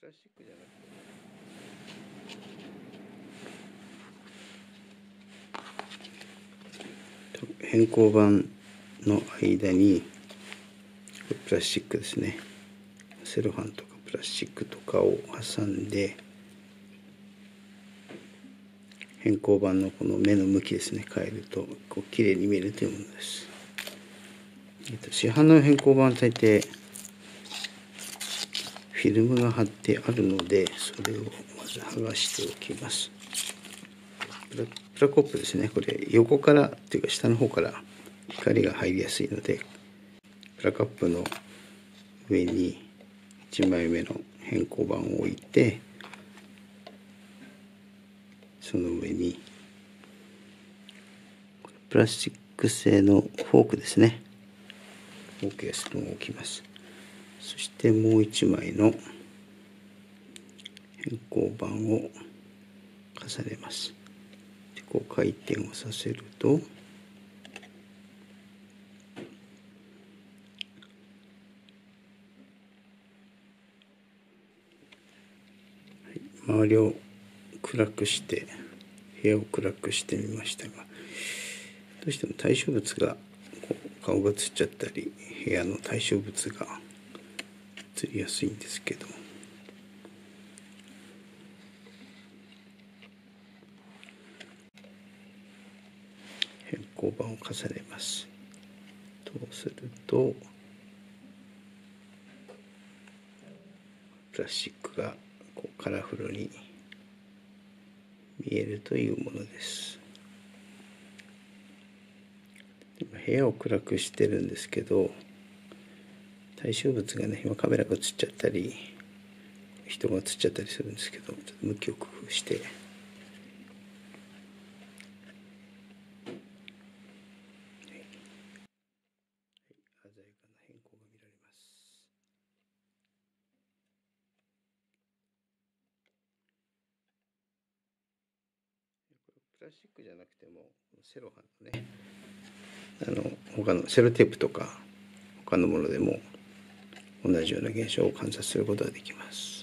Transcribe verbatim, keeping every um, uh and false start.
プラスチックじゃなくて変更板の間にプラスチックですね、セロハンとかプラスチックとかを挟んで、変更板のこの目の向きですね、変えるとこう綺麗に見えるというものです。えっと、市販の変更板は大抵フィルムが貼ってあるので、それをまず剥がしておきます。プ ラ, プラコップですね、これ横からというか下の方から光が入りやすいので、プラカップの上にいちまいめの変更板を置いて、その上にプラスチック製のフォークですね、フォークやスプーンを置きます。そしてもういちまいの変更板を重ねます。でこう回転をさせると、はい、周りを暗くして部屋を暗くしてみましたが、どうしても対象物がこう顔が映っちゃったり、部屋の対象物が映りやすいんですけど、変更板を重ねます。そうするとプラスチックがこうカラフルに見えるというものです。部屋を暗くしてるんですけど、対象物がね、今カメラが映っちゃったり人が映っちゃったりするんですけど、ちょっと向きを工夫して鮮やかな変更が見られます。プラスチックじゃなくてもセロハンのね、あの他のセロテープとか他のものでも同じような現象を観察することができます。